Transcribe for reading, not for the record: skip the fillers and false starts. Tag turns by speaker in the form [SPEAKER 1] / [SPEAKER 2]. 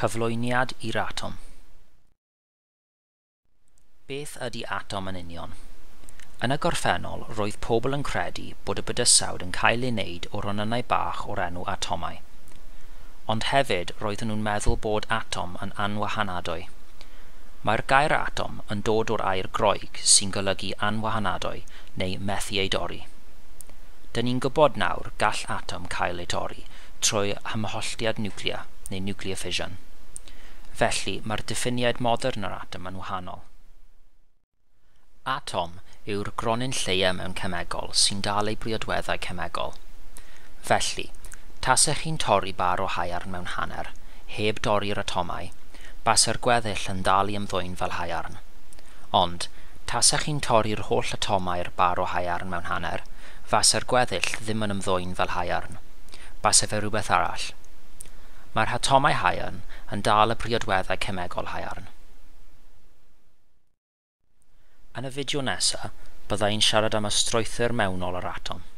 [SPEAKER 1] Cyflwyniad i'r atom. Beth ydy atom yn union? Yn y gorffennol, roedd pobl yn credu bod y bydysawd yn cael ei wneud o ronynnau bach o'r enw atomau. Ond hefyd roedden nhw'n meddwl bod atom yn anwahanadwy. Mae'r gair atom yn dod o'r air Groeg sy'n golygu anwahanadwy neu methu ei dorri. Dyn ni'n gwybod nawr gall atom cael ei dorri trwy ymholltiad niwclear neu nuclear fission. Felly mae'r diffiniad modern yr atom yn wahanol. Atom yw'r gronyn lleia mewn cemegol sy'n dal ei briodweddau cemegol. Felly, tasech chi'n torri bar o haearn mewn hanner, heb dorri'r atomau, basai'r gweddill yn dal i ymddwyn fel haearn. Ond, tasech chi'n torri'r holl atomau'r bar o haearn mewn hanner, fasai'r gweddill ddim yn ymddwyn fel haearn. Basai fe rhywbeth arall. Mae'r atomau haearn yn dal y priodweddau cemegol haearn. Yn y fideo nesaf, byddai'n siarad am y strwythur mewnol yr atom.